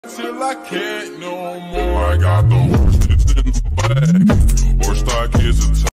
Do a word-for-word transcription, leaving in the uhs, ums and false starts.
Till I can't no more. I got the horses in the bag. Horse stock is a